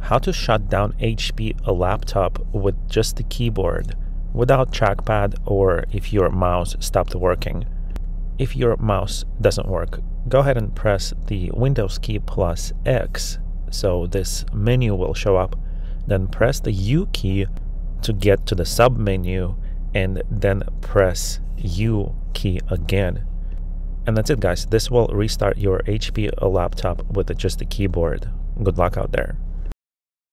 how to shut down HP a laptop with just the keyboard without trackpad, or if your mouse stopped working. If your mouse doesn't work, go ahead and press the Windows key plus X, so this menu will show up. Then press the U key to get to the sub menu, and then press U key again. And that's it, guys. This will restart your HP laptop with just the keyboard. Good luck out there.